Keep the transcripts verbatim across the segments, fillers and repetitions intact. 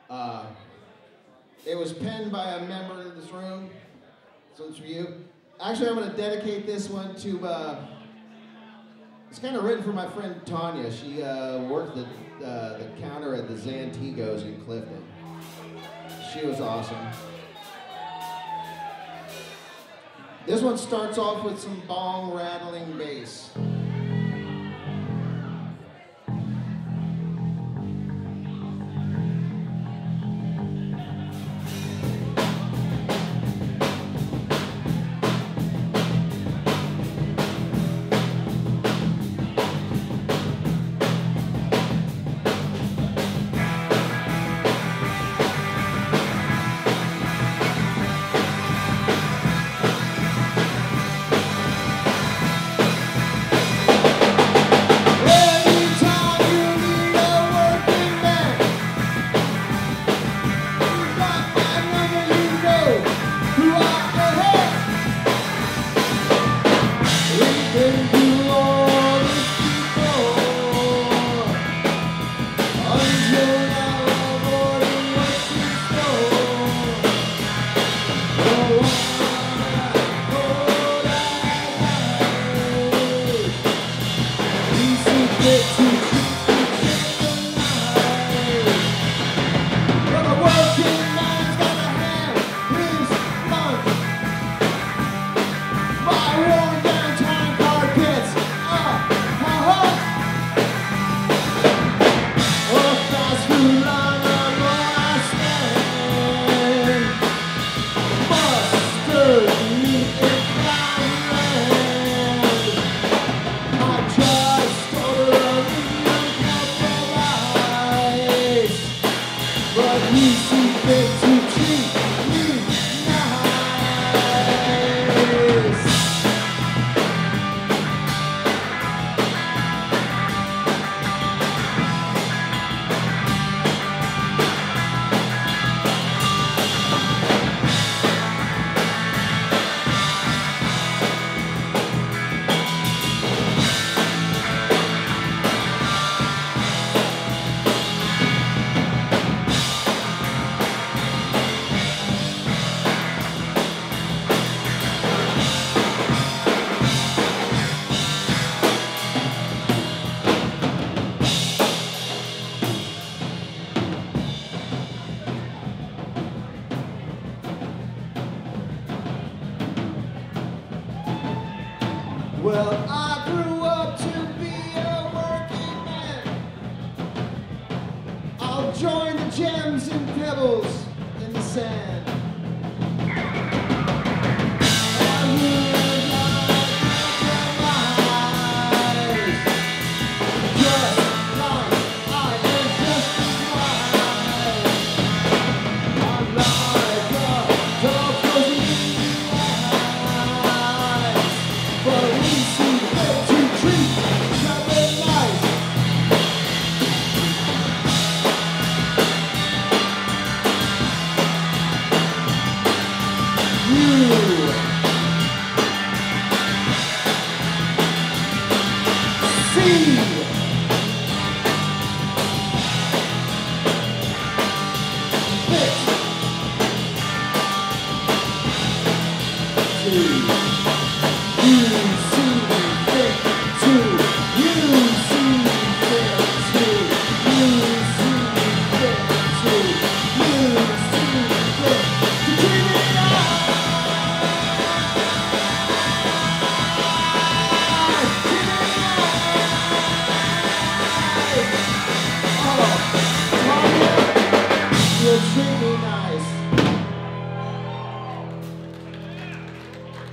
Uh, it was penned by a member in this room. This one's for you. Actually, I'm going to dedicate this one to, uh, it's kind of written for my friend Tanya. She uh, worked the, uh, the counter at the Zantigos in Clifton. She was awesome. This one starts off with some bong rattling bass. Well, I grew up to be a working man. I'll join the gems and pebbles in the sand.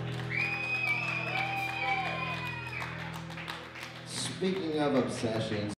Speaking of obsessions,